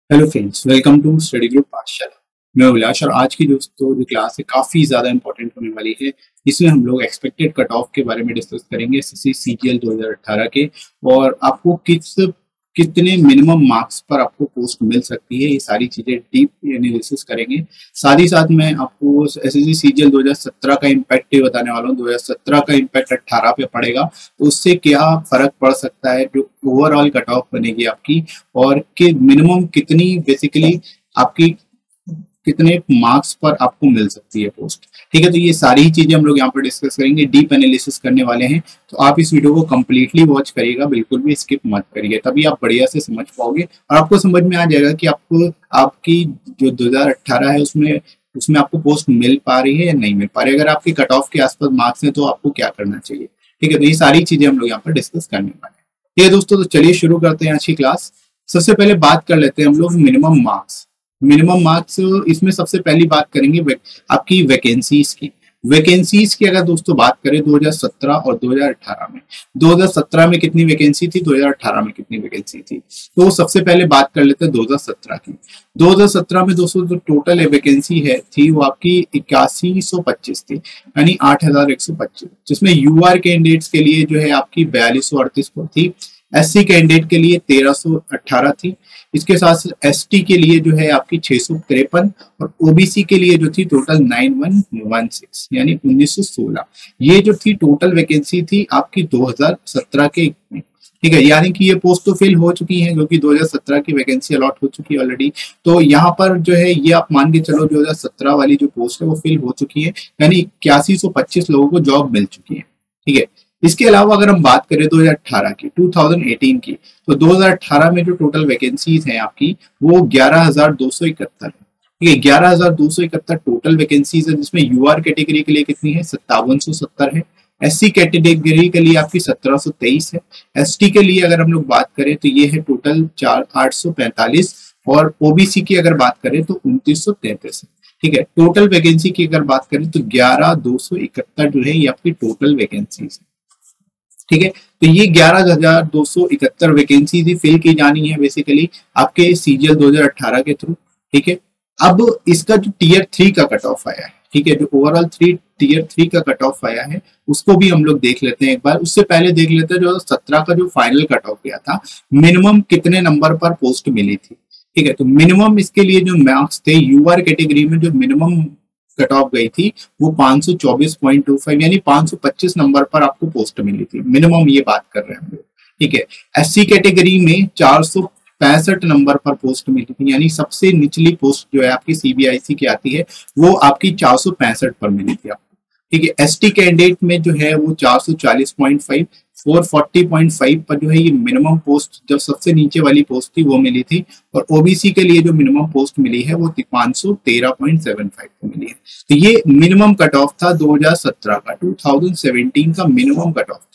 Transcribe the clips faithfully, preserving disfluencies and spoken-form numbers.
Hello friends, welcome to study group Pathshala. मैं अभिलाष और आज की दोस्तों जो क्लास है काफी ज्यादा इंपॉर्टेंट होने वाली है। इसमें हम लोग एक्सपेक्टेड कट ऑफ के बारे में डिस्कस करेंगे एसएससी सीजीएल दो हज़ार अठारह के, और आपको किस कितने मिनिमम मार्क्स पर आपको पोस्ट मिल सकती है, ये सारी चीजें डीप एनालिसिस करेंगे। साथ ही साथ मैं आपको एसएससी सीजीएल दो हज़ार सत्रह का इम्पैक्ट बताने वाला हूँ। दो हज़ार सत्रह का इम्पैक्ट अठारह पे पड़ेगा तो उससे क्या फर्क पड़ सकता है, जो ओवरऑल कट ऑफ बनेगी आपकी, और कि मिनिमम कितनी बेसिकली आपकी कितने मार्क्स पर आपको मिल सकती है पोस्ट। ठीक है, तो ये सारी चीजें हम लोग यहाँ पर डिस्कस करेंगे, डीप एनालिसिस करने वाले हैं। तो आप इस वीडियो को कंप्लीटली वॉच करिएगा, बिल्कुल भी स्किप मत करिए, तभी आप बढ़िया से समझ पाओगे और आपको समझ में आ जाएगा कि आपको आपकी जो दो हज़ार अठारह है उसमें उसमें आपको पोस्ट मिल पा रही है या नहीं मिल पा रही है। अगर आपके कट ऑफ के आसपास मार्क्स हैं तो आपको क्या करना चाहिए। ठीक है, तो ये सारी चीजें हम लोग यहाँ पर डिस्कस करने वाले हैं। ठीक है दोस्तों, तो चलिए शुरू करते हैं आज की क्लास। सबसे पहले बात कर लेते हैं हम लोग मिनिमम मार्क्स। मिनिमम मार्क्स इसमें सबसे पहली बात करेंगे वे, आपकी वैकेंसीज की। वैकेंसीज की अगर दोस्तों बात करें दो हज़ार सत्रह और दो हज़ार अठारह में, दो हज़ार सत्रह में कितनी वैकेंसी थी, दो हज़ार अठारह में कितनी वैकेंसी थी, तो सबसे पहले बात कर लेते हैं दो हज़ार सत्रह की। दो हज़ार सत्रह में दोस्तों जो टोटल वैकेंसी है थी वो आपकी इक्यासी सौ पच्चीस थी, यानी आठ हजार एक सौ पच्चीस, जिसमें यूआर कैंडिडेट्स के लिए जो है आपकी बयालीस सौ अड़तीस थी, एससी कैंडिडेट के लिए तेरह सौ अठारह थी, इसके साथ एसटी के लिए जो है आपकी छह सौ तिरपन, और ओबीसी के लिए जो थी total nine one one six यानी उन्नीस सौ सोलह। ये जो थी टोटल वैकेंसी थी आपकी दो हज़ार सत्रह के में। ठीक है, यानी कि ये पोस्ट तो फिल हो चुकी है क्योंकि दो हज़ार सत्रह की वैकेंसी अलॉट हो चुकी है ऑलरेडी। तो यहाँ पर जो है ये आप मान के चलो दो हज़ार सत्रह वाली जो पोस्ट है वो फिल हो चुकी है, यानी इक्यासी सौ पच्चीस लोगों को जॉब मिल चुकी है। ठीक है, इसके अलावा अगर हम बात करें दो हज़ार अठारह की, दो हज़ार अठारह की, तो दो हज़ार अठारह में जो टोटल वैकेंसीज हैं आपकी वो ग्यारह हज़ार दो सौ इकहत्तर है। ठीक है, ग्यारह हज़ार दो सौ इकहत्तर टोटल वैकेंसीज है, जिसमें यूआर कैटेगरी के लिए कितनी है, सत्तावन सौ सत्तर है, एससी कैटेगरी के लिए आपकी सत्रह सौ तेईस है, एसटी के लिए अगर हम लोग बात करें तो ये है टोटल चार आठ सौ पैंतालीस, और ओबीसी की अगर बात करें तो उनतीस सौ तैंतीस है। ठीक है, टोटल वैकेंसी की अगर बात करें तो ग्यारह दो सौ इकहत्तर जो है ये आपकी टोटल वैकेंसीज है। ठीक है, तो ये ग्यारह हज़ार दो सौ इकहत्तर वैकेंसी थी फिल की जानी है बेसिकली आपके सीजीएल दो हज़ार अठारह के थ्रू। ठीक है, अब इसका जो टीयर थ्री का कट ऑफ आया है, ठीक है, जो ओवरऑल थ्री टीयर थ्री का कट ऑफ आया है उसको भी हम लोग देख लेते हैं एक बार। उससे पहले देख लेते हैं जो सत्रह का जो फाइनल कट ऑफ गया था, मिनिमम कितने नंबर पर पोस्ट मिली थी। ठीक है, तो मिनिमम इसके लिए जो मार्क्स थे यूआर कैटेगरी में जो मिनिमम कट ऑफ गई थी वो पाँच सौ चौबीस पॉइंट दो पाँच यानी पाँच सौ पच्चीस नंबर पर आपको पोस्ट मिली थी, मिनिमम ये बात कर रहे हैं हम लोग। ठीक है, एससी कैटेगरी में चार सौ पैंसठ नंबर पर पोस्ट मिली थी, यानी सबसे निचली पोस्ट जो है आपकी सीबीआईसी की आती है वो आपकी चार सौ पैंसठ पर मिली थी आपको। ठीक है, एसटी कैंडिडेट में जो है वो चार सौ चालीस पॉइंट पाँच चार सौ चालीस पॉइंट पाँच पर जो है ये मिनिमम पोस्ट जो सबसे नीचे वाली पोस्ट थी वो मिली थी, और ओबीसी के लिए जो मिनिमम पोस्ट मिली है वो पाँच सौ तेरह पॉइंट सात पाँच को मिली है। तो ये मिनिमम कट ऑफ था दो हज़ार सत्रह का, दो हज़ार सत्रह का मिनिमम कट ऑफ।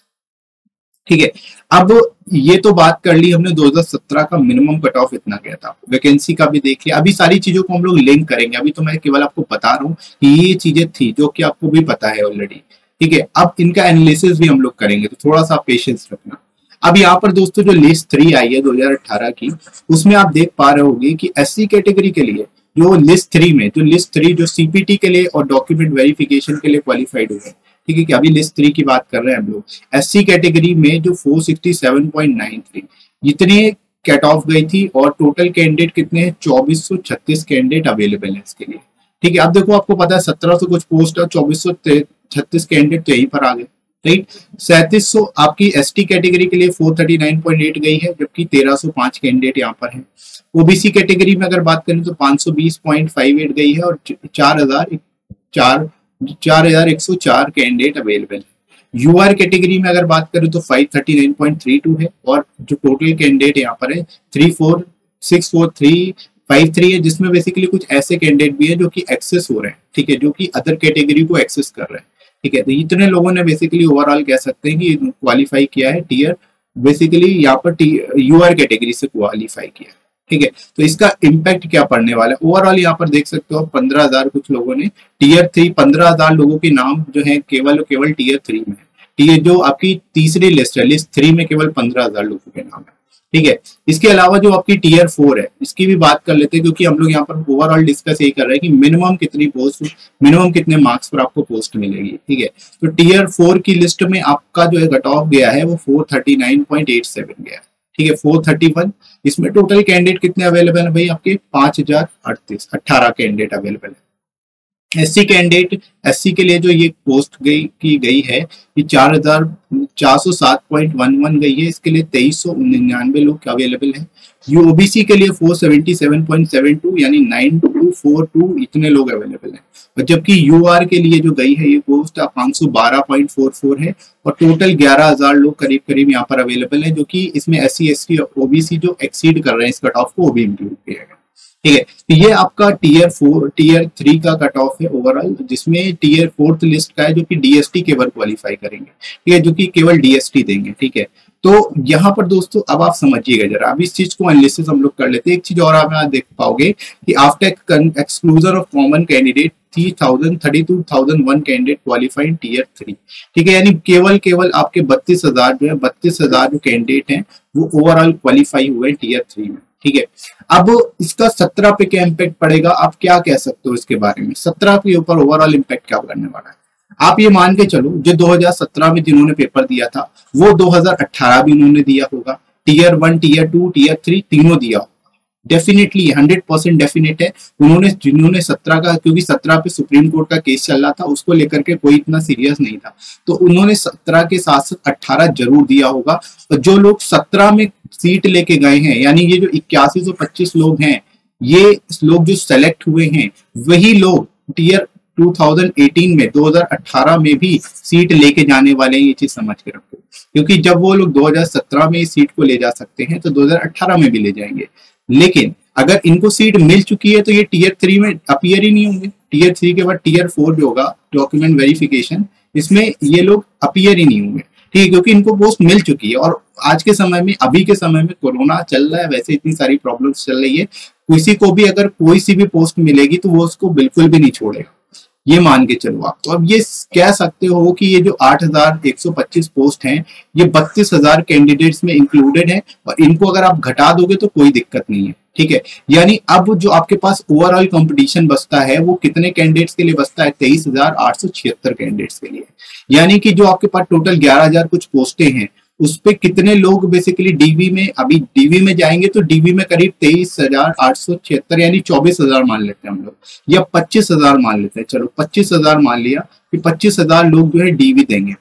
ठीक है, अब ये तो बात कर ली हमने दो हज़ार सत्रह का मिनिमम कट ऑफ इतना गया था, वैकेंसी का भी देख लिया। अभी सारी चीजों को हम लोग लिंक करेंगे, अभी तो मैं केवल आपको बता रहा हूँ कि ये चीजें थी जो कि आपको भी पता है ऑलरेडी। ठीक है, अब इनका एनालिसिस भी हम लोग करेंगे, तो थोड़ा सा पेशेंस रखना। अब यहाँ पर दोस्तों जो लिस्ट थ्री आई है दो हज़ार अठारह की, उसमें आप देख पा रहे होंगे कि एससी कैटेगरी के लिए जो लिस्ट थ्री में जो लिस्ट थ्री जो सीपीटी के लिए और डॉक्यूमेंट वेरिफिकेशन के लिए क्वालिफाइड हुए। ठीक है, कि अभी लिस्ट थ्री की बात कर रहे हैं हम लोग। एससी कैटेगरी में जो चार सौ सरसठ पॉइंट नौ तीन इतने कट ऑफ गई थी, और टोटल कैंडिडेट कितने हैं, चौबीस सौ छत्तीस कैंडिडेट अवेलेबल है इसके लिए। ठीक है, अब देखो आपको पता है सत्रह सौ कुछ पोस्ट है, चौबीस सौ छत्तीस कैंडिडेट तो यहीं पर आ गए। राइट, सैंतीस सौ आपकी एसटी कैटेगरी के लिए चार सौ उनतालीस पॉइंट आठ गई है, जबकि तेरह सौ पाँच कैंडिडेट यहाँ पर है। ओबीसी कैटेगरी में अगर बात करें तो पाँच सौ बीस पॉइंट पाँच आठ गई है, और चार हजार चार चार हजार एक सौ चार कैंडिडेट अवेलेबल है। यूआर कैटेगरी में अगर बात करें तो पाँच सौ उनतालीस पॉइंट तीन दो है, और जो टोटल कैंडिडेट यहाँ पर है three four six four three five three है, जिसमें बेसिकली कुछ ऐसे कैंडिडेट भी है जो कि एक्सेस हो रहे हैं। ठीक है, जो कि अदर कैटेगरी को एक्सेस कर रहे हैं। ठीक है, तो इतने लोगों ने बेसिकली ओवरऑल कह सकते हैं कि क्वालिफाई किया है टीयर, बेसिकली यहाँ पर यूआर कैटेगरी से क्वालिफाई किया है। ठीक है, तो इसका इम्पैक्ट क्या पड़ने वाला है ओवरऑल यहाँ पर देख सकते हो पंद्रह हजार कुछ लोगों ने टीयर थ्री, पंद्रह हजार लोगों के नाम जो है केवल केवल टीयर थ्री में है। टीयर जो आपकी तीसरी लिस्ट है, लिस्ट थ्री में केवल पंद्रह हजार लोगों के नाम है। ठीक है। इसके अलावा जो आपकी टीयर फोर है इसकी भी बात कर लेते हैं, क्योंकि हम लोग यहाँ पर ओवरऑल डिस्कस यही कर रहे हैं कि मिनिमम कितनी पोस्ट, मिनिमम कितने मार्क्स पर आपको पोस्ट मिलेगी। ठीक है, तो टीयर फोर की लिस्ट में आपका जो है कट ऑफ गया है वो four thirty nine point eight seven गया है। ठीक है, फोर थर्टी वन। इसमें टोटल कैंडिडेट कितने अवेलेबल है भाई, आपके पांच हजार अड़तीस अट्ठारह कैंडिडेट अवेलेबल है। एससी कैंडिडेट, एससी के लिए जो ये पोस्ट गई की गई है ये चार हजार चार सौ सात पॉइंट वन वन गई है, इसके लिए तेईस सौ निन्यानवे लोग अवेलेबल हैं। यू ओबीसी के लिए four seventy seven point seven two यानी नाइन टू फोर टू इतने लोग अवेलेबल हैं। और जबकि यूआर के लिए जो गई है ये पोस्ट पाँच सौ बारह पॉइंट फोर फोर है और टोटल ग्यारह हजार लोग करीब करीब यहाँ पर अवेलेबल है, जो कि इसमें एससी एसटी ओबीसी जो एक्सीड कर रहे हैं इस कट ऑफ को वो भी इंक्लूड किया गया। ठीक है, तो ये आपका टीयर फोर टीयर थ्री का कट ऑफ है ओवरऑल, जिसमें टीयर फोर्थ लिस्ट का है जो कि डीएसटी केवल क्वालिफाई करेंगे। ठीक है, जो कि केवल डीएसटी देंगे। ठीक है, तो यहाँ पर दोस्तों अब आप समझिएगा जरा, अब इस चीज को एनालिसिस हम लोग कर लेते हैं। एक चीज और आप यहाँ देख पाओगे कि after exclusion of common candidate three thousand thirty two thousand one candidate qualified tier three. ठीक है, यानी केवल केवल आपके बत्तीस हजार जो है बत्तीस हजार जो कैंडिडेट हैं वो ओवरऑल क्वालिफाई हुए टीयर थ्री में। ठीक है, अब इसका सत्रह पे क्या इम्पैक्ट पड़ेगा, आप क्या कह सकते हो इसके बारे में, सत्रह के ऊपर ओवरऑल इम्पैक्ट क्या करने वाला है। आप ये मान के चलो जो दो हज़ार सत्रह में जिन्होंने पेपर दिया था वो दो हज़ार अठारह भी उन्होंने दिया होगा, tier one tier two tier three तीनों दिया होगा। डेफिनेटली हंड्रेड परसेंट डेफिनेट है उन्होंने जिन्होंने सत्रह का, क्योंकि सत्रह पे सुप्रीम कोर्ट का केस चल रहा था उसको लेकर के कोई इतना सीरियस नहीं था, तो उन्होंने सत्रह के साथ साथ अट्ठारह जरूर दिया होगा। और जो लोग सत्रह में सीट लेके गए हैं यानी ये जो इक्यासी सौ पच्चीस लोग हैं, ये लोग जो सेलेक्ट हुए हैं वही लोग टीयर दो हज़ार अठारह में दो हज़ार अठारह में भी सीट लेके जाने वाले हैं, ये चीज समझ के रखो। क्योंकि जब वो लोग दो हज़ार सत्रह में इस सीट को ले जा सकते हैं तो दो हज़ार अठारह में भी ले जाएंगे। लेकिन अगर इनको सीट मिल चुकी है तो ये टीयर थ्री में अपीयर ही नहीं होंगे। टीयर थ्री के बाद टीयर फोर जो होगा डॉक्यूमेंट वेरिफिकेशन, इसमें ये लोग अपीयर ही नहीं होंगे। ठीक है, क्योंकि इनको पोस्ट मिल चुकी है। और आज के समय में, अभी के समय में कोरोना चल रहा है, वैसे इतनी सारी प्रॉब्लम्स चल रही है, किसी को भी अगर कोई सी भी पोस्ट मिलेगी तो वो उसको बिल्कुल भी नहीं छोड़ेगा, ये मान के चलो आप। तो अब ये कह सकते हो कि ये जो आठ हजार एक सौ पच्चीस पोस्ट हैं ये बत्तीस हजार कैंडिडेट्स में इंक्लूडेड है और इनको अगर आप घटा दोगे तो कोई दिक्कत नहीं है। ठीक है, यानी अब जो आपके पास ओवरऑल कंपटीशन बचता है वो कितने कैंडिडेट्स के लिए बचता है, तेईस हजार आठ सौ छिहत्तर कैंडिडेट्स के लिए। यानी कि जो आपके पास टोटल ग्यारह हजार कुछ पोस्टें हैं उस पे कितने लोग बेसिकली डीवी में, अभी डीवी में जाएंगे तो डीवी में करीब तेईस हजार आठ सौ छिहत्तर यानी चौबीस हजार मान लेते हैं हम लोग, या पच्चीस हजार मान लेते हैं, चलो पच्चीस हजार मान लिया कि पच्चीस हजार लोग जो है डीवी देंगे।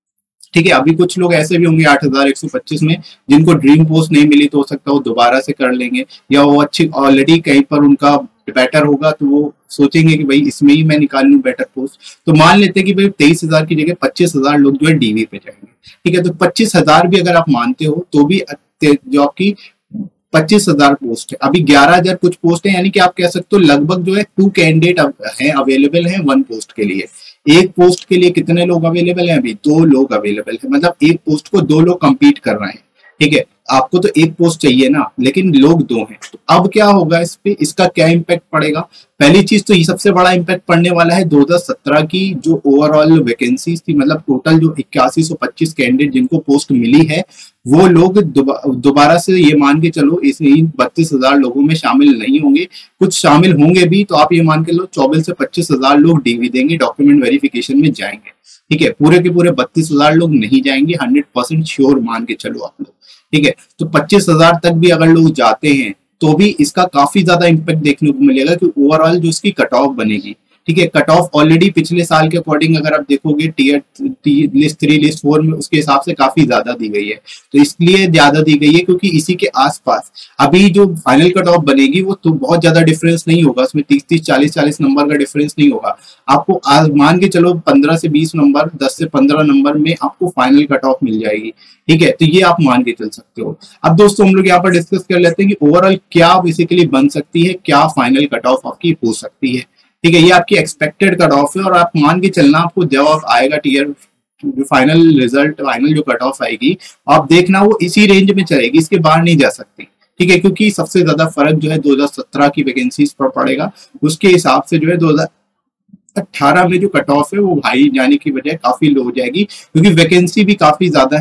ठीक है, अभी कुछ लोग ऐसे भी होंगे आठ हजार एक सौ पच्चीस में जिनको ड्रीम पोस्ट नहीं मिली तो हो सकता है वो दोबारा से कर लेंगे, या वो अच्छी ऑलरेडी कहीं पर उनका बेटर होगा तो वो सोचेंगे कि भाई इसमें ही मैं निकाल लूं बेटर पोस्ट। तो मान लेते हैं कि भाई तेईस हजार की जगह पच्चीस हजार लोग जो है डीवी पे जाएंगे। ठीक है, तो पच्चीस हजार भी अगर आप मानते हो तो भी जो आपकी पच्चीस हजार पोस्ट है, अभी ग्यारह हजार कुछ पोस्ट है, यानी कि आप कह सकते हो लगभग जो है टू कैंडिडेट हैं अवेलेबल हैं वन पोस्ट के लिए। एक पोस्ट के लिए कितने लोग अवेलेबल हैं, अभी दो लोग अवेलेबल है, मतलब एक पोस्ट को दो लोग कंपीट कर रहे हैं। ठीक है, आपको तो एक पोस्ट चाहिए ना, लेकिन लोग दो हैं। तो अब क्या होगा इस पे, इसका क्या इम्पैक्ट पड़ेगा। पहली चीज तो ये सबसे बड़ा इम्पैक्ट पड़ने वाला है दो हज़ार सत्रह की जो ओवरऑल वैकेंसीज थी, मतलब टोटल जो इक्यासी सौ पच्चीस कैंडिडेट जिनको पोस्ट मिली है वो लोग दोबारा से ये मान के चलो इस बत्तीस हजार लोगों में शामिल नहीं होंगे, कुछ शामिल होंगे भी तो आप ये मान के लो चौबीस से पच्चीस हजार लोग डीवी देंगे, डॉक्यूमेंट वेरिफिकेशन में जाएंगे। ठीक है, पूरे के पूरे बत्तीस हजार लोग नहीं जाएंगे, हंड्रेड परसेंट श्योर मान के चलो आप लोग। ठीक है, तो पच्चीस हजार तक भी अगर लोग जाते हैं तो भी इसका काफी ज्यादा इम्पैक्ट देखने को मिलेगा कि ओवरऑल जो इसकी कट ऑफ बनेगी। ठीक है, कट ऑफ ऑलरेडी पिछले साल के अकॉर्डिंग अगर आप देखोगे tier list three list four में उसके हिसाब से काफी ज्यादा दी गई है, तो इसलिए ज्यादा दी गई है क्योंकि इसी के आसपास अभी जो फाइनल कट ऑफ बनेगी वो तो बहुत ज्यादा डिफरेंस नहीं होगा, उसमें तीस तीस चालीस चालीस नंबर का डिफरेंस नहीं होगा। आपको आज मान के चलो पंद्रह से बीस नंबर, दस से पंद्रह नंबर में आपको फाइनल कट ऑफ मिल जाएगी। ठीक है, तो ये आप मान के चल सकते हो। अब दोस्तों हम लोग यहाँ पर डिस्कस कर लेते हैं कि ओवरऑल क्या बेसिकली बन सकती है, क्या फाइनल कट ऑफ आपकी हो सकती है। ठीक है, ये आपकी एक्सपेक्टेड कट ऑफ है और आप मान के चलना आपको जब आएगा टीयर जो फाइनल रिजल्ट, फाइनल जो कट ऑफ आएगी आप देखना वो इसी रेंज में चलेगी, इसके बाहर नहीं जा सकती। ठीक है, क्योंकि सबसे ज्यादा फर्क जो है दो हज़ार सत्रह की वैकेंसीज पर पड़ेगा, उसके हिसाब से जो है दो हज़ार अठारह में जो कट ऑफ है वो हाई जाने की वजह काफी लो हो जाएगी क्योंकि वैकेंसी भी काफी ज्यादा है।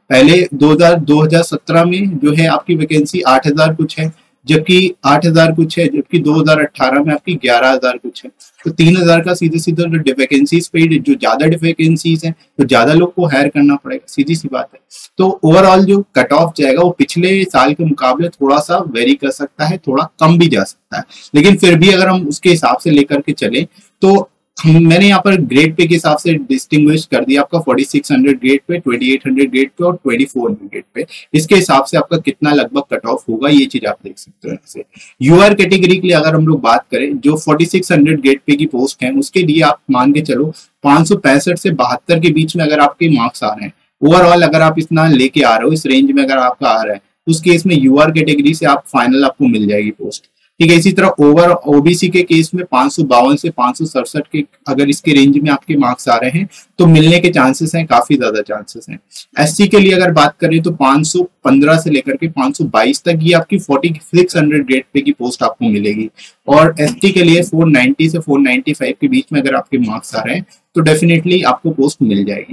पहले दो हज़ार सत्रह में जो है आपकी वैकेंसी आठ हज़ार कुछ है, जबकि आठ हज़ार कुछ है, जबकि दो हज़ार अठारह में आपकी ग्यारह हज़ार कुछ है। तो तीन हज़ार का सीधे सीधे जो वैकेंसीज पे जो ज्यादा वैकेंसीज हैं तो ज्यादा लोग को हायर करना पड़ेगा, सीधी सी बात है। तो ओवरऑल जो कट ऑफ जाएगा वो पिछले साल के मुकाबले थोड़ा सा वेरी कर सकता है, थोड़ा कम भी जा सकता है, लेकिन फिर भी अगर हम उसके हिसाब से लेकर के चले तो मैंने यहाँ पर ग्रेड पे के हिसाब से डिस्टिंग्विश कर दिया आपका छियालीस सौ ग्रेड पे, अट्ठाईस सौ ग्रेड पे और चौबीस सौ ग्रेड पे। इसके हिसाब से आपका कितना लगभग कट ऑफ होगा ये चीज आप देख सकते हो। यूआर कैटेगरी के लिए अगर हम लोग बात करें, जो छियालीस सौ ग्रेड पे की पोस्ट है उसके लिए आप मान के चलो पांच सौ पैंसठ से बहत्तर के बीच में अगर आपके मार्क्स आ रहे हैं, ओवरऑल अगर आप इतना लेके आ रहे हो, इस रेंज में अगर आपका आ रहा है, उस केस में यूआर कैटेगरी से आप फाइनल आपको मिल जाएगी पोस्ट। ठीक है, इसी तरह ओवर ओबीसी के केस में पांच सौ बावन से पांच सौ सड़सठ के अगर इसके रेंज में आपके मार्क्स आ रहे हैं तो मिलने के चांसेस हैं, काफी ज्यादा चांसेस हैं। एससी के लिए अगर बात करें तो पांच सौ पंद्रह से लेकर के पांच सौ बाईस तक ये आपकी छियालीस सौ ग्रेड पे की पोस्ट आपको मिलेगी, और एसटी के लिए चार सौ नब्बे से चार सौ पचानवे के बीच में अगर आपके मार्क्स आ रहे हैं तो डेफिनेटली आपको पोस्ट मिल जाएगी।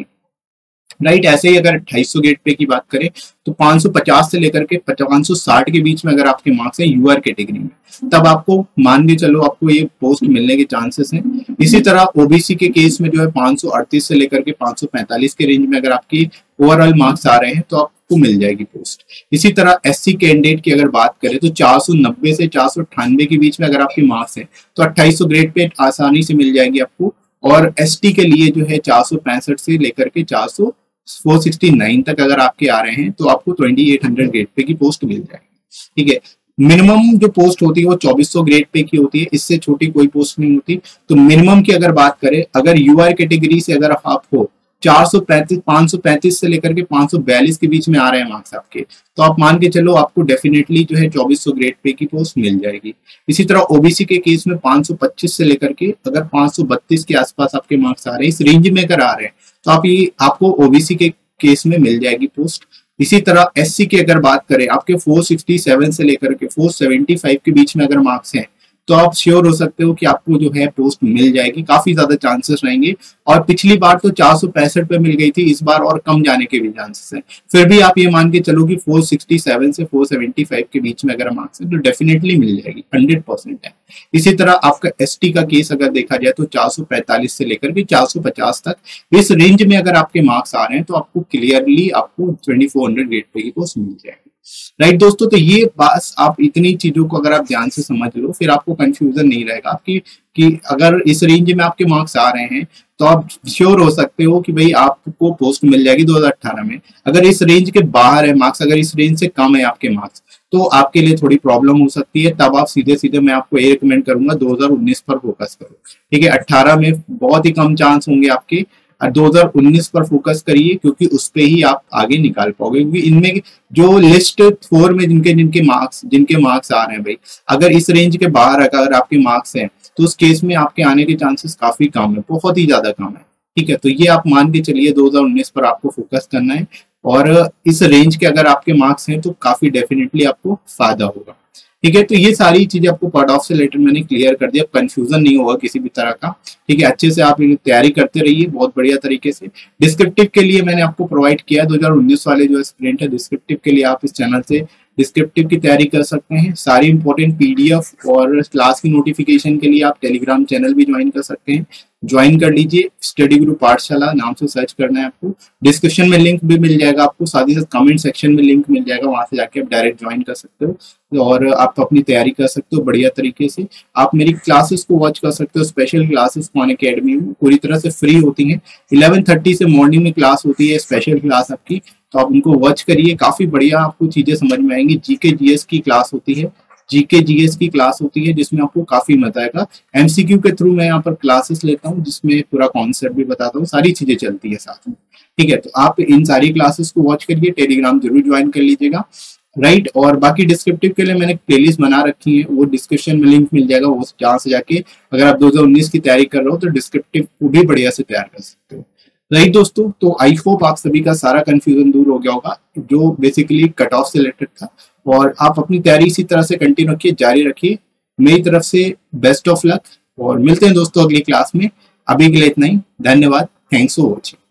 राइट right, ऐसे ही अगर अट्ठाईस सौ गेट पे की बात करें तो पांच सौ पचास से लेकर के पांच सौ साठ के बीच में अगर आपके मार्क्स हैं यूआर कैटेगरी में, तब आपको मान के चलो आपको ये पोस्ट मिलने के चांसेस हैं। इसी तरह ओबीसी के केस में जो है पांच सौ अड़तीस से लेकर के पांच सौ पैंतालीस के रेंज में अगर आपकी ओवरऑल मार्क्स आ रहे हैं तो आपको मिल जाएगी पोस्ट। इसी तरह एससी कैंडिडेट की अगर बात करें तो चार सौ नब्बे से चार सौ अट्ठानवे के बीच में अगर आपके मार्क्स हैं तो अट्ठाईस सौ ग्रेड पे आसानी से मिल जाएगी आपको, और एसटी के लिए जो है चार सौ पैंसठ से लेकर के चार सौ चार सौ उनहत्तर तक अगर आपके आ रहे हैं तो आपको अट्ठाईस सौ ग्रेड पे की पोस्ट मिल जाएगी। ठीक है, मिनिमम जो पोस्ट होती है वो चौबीस सौ ग्रेड पे की होती है, इससे छोटी कोई पोस्ट नहीं होती। तो मिनिमम की अगर बात करें, अगर यूआर कैटेगरी से अगर आप हो चार सौ पैंतीस पांच सौ पैंतीस से लेकर के पांच सौ बयालीस के बीच में आ रहे हैं मार्क्स आपके, तो आप मान के चलो आपको डेफिनेटली जो है चौबीस सौ ग्रेड पे की पोस्ट मिल जाएगी। इसी तरह ओबीसी के केस में पांच सौ पच्चीस से लेकर के अगर पांच सौ बत्तीस के आसपास आपके मार्क्स आ रहे हैं, इस रेंज में अगर आ रहे हैं तो आप ये आपको ओबीसी के केस में मिल जाएगी पोस्ट। इसी तरह एससी की अगर बात करें, आपके चार सौ सरसठ से लेकर के चार सौ पचहत्तर के बीच में अगर मार्क्स हैं तो आप श्योर हो सकते हो कि आपको जो है पोस्ट मिल जाएगी, काफी ज्यादा चांसेस रहेंगे। और पिछली बार तो चार सौ पैंसठ पे मिल गई थी, इस बार और कम जाने के भी चांसेस हैं। फिर भी आप ये मान के चलो कि चार सौ सरसठ से चार सौ पचहत्तर के बीच में अगर मार्क्स है तो डेफिनेटली मिल जाएगी, हंड्रेड परसेंट है। इसी तरह आपका एसटी का केस अगर देखा जाए तो चार सौ पैंतालीस से लेकर के चार सौ पचास तक इस रेंज में अगर आपके मार्क्स आ रहे हैं तो आपको क्लियरली आपको चौबीस सौ ग्रेड पे की पोस्ट मिल जाएगी। राइट right, दोस्तों, तो ये बस आप इतनी चीजों को अगर आप ध्यान से समझ लो फिर आपको कंफ्यूजन नहीं रहेगा आपकी कि अगर इस रेंज में आपके मार्क्स आ रहे हैं तो आप श्योर हो सकते हो कि भाई आपको पोस्ट मिल जाएगी दो हज़ार अठारह में। अगर इस रेंज के बाहर है मार्क्स, अगर इस रेंज से कम है आपके मार्क्स, तो आपके लिए थोड़ी प्रॉब्लम हो सकती है। तब आप सीधे सीधे मैं आपको ये रिकमेंड करूंगा दो हज़ार उन्नीस पर फोकस करो। ठीक है, अट्ठारह में बहुत ही कम चांस होंगे आपके, दो हज़ार उन्नीस पर फोकस करिए क्योंकि उस पे ही आप आगे निकाल पाओगे। क्योंकि इनमें जो लिस्ट फोर में जिनके जिनके मार्क्स जिनके मार्क्स आ रहे हैं भाई, अगर इस रेंज के बाहर अगर आपके मार्क्स हैं तो उस केस में आपके आने के चांसेस काफी कम है, बहुत ही ज्यादा कम है। ठीक है, तो ये आप मान के चलिए दो हज़ार उन्नीस पर आपको फोकस करना है, और इस रेंज के अगर आपके मार्क्स हैं तो काफी डेफिनेटली आपको फायदा होगा। ठीक है, तो ये सारी चीजें आपको कट ऑफ से रिलेटेड मैंने क्लियर कर दिया, कंफ्यूजन नहीं होगा किसी भी तरह का। ठीक है, अच्छे से आप तैयारी करते रहिए बहुत बढ़िया तरीके से। डिस्क्रिप्टिव के लिए मैंने आपको प्रोवाइड किया दो हज़ार उन्नीस वाले जो स्प्रिंट है, डिस्क्रिप्टिव के लिए आप इस चैनल से डिस्क्रिप्टिव की तैयारी कर सकते हैं। सारी इंपॉर्टेंट पीडीएफ और क्लास की नोटिफिकेशन के लिए आप टेलीग्राम चैनल भी ज्वाइन कर सकते हैं, ज्वाइन कर लीजिए। स्टडी ग्रुप पाठशाला नाम से सर्च करना है आपको, डिस्क्रिप्शन में लिंक भी मिल जाएगा आपको, साथ ही साथ कमेंट सेक्शन में लिंक मिल जाएगा, वहां से जाके आप डायरेक्ट ज्वाइन कर सकते हो और आप अपनी तैयारी कर सकते हो बढ़िया तरीके से। आप मेरी क्लासेस को वॉच कर सकते हो, स्पेशल क्लासेस खान अकेडमी में पूरी तरह से फ्री होती हैं। इलेवन थर्टी से मॉर्निंग में क्लास होती है, स्पेशल क्लास आपकी, तो आप उनको वॉच करिए, काफी बढ़िया आपको चीजें समझ में आएंगी। जीके जीएस की क्लास होती है, जीके जीएस की क्लास होती है जिसमें आपको काफी मजा आएगा। एमसीक्यू के थ्रू मैं यहाँ पर क्लासेस लेता हूँ जिसमें पूरा कॉन्सेप्ट भी बताता हूँ, सारी चीजें चलती है साथ में। ठीक है, तो आप इन सारी क्लासेस को वॉच करिए, टेलीग्राम जरूर ज्वाइन कर लीजिएगा। राइट, और बाकी डिस्क्रिप्टिव के लिए मैंने प्लेलिस्ट बना रखी है, वो डिस्क्रिप्शन में लिंक मिल जाएगा, वो जहाँ से जाके अगर आप दो हज़ार उन्नीस की तैयारी कर रहे हो तो डिस्क्रिप्टिव को भी बढ़िया से तैयार कर सकते हो। राइट दोस्तों, तो आई होप आप सभी का सारा कंफ्यूजन दूर हो गया होगा जो बेसिकली कट ऑफ से रिलेटेड था, और आप अपनी तैयारी इसी तरह से कंटिन्यू रखिए, जारी रखिए। मेरी तरफ से बेस्ट ऑफ लक, और मिलते हैं दोस्तों अगली क्लास में। अभी के लिए इतना ही, धन्यवाद, थैंक्स फॉर वॉचिंग।